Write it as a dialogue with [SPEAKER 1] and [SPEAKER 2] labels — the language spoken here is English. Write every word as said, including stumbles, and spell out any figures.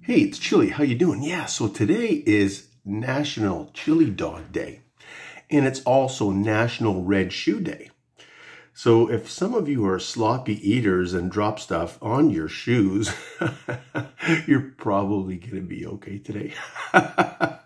[SPEAKER 1] Hey, it's Chili. How you doing? Yeah, so today is National Chili Dog Day, and it's also National Red Shoe Day. So if some of you are sloppy eaters and drop stuff on your shoes, you're probably going to be okay today.